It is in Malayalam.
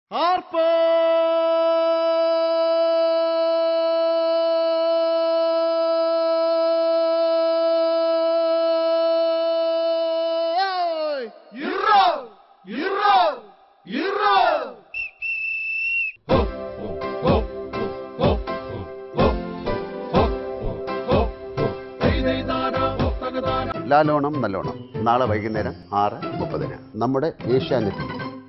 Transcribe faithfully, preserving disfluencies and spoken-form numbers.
Harpo! Euro! Euro! Euro! ലാലോണം നല്ലോണം നാളെ വൈകുന്നേരം ആറ് മുപ്പതിന് നമ്മുടെ ഏഷ്യാനെറ്റിൽ.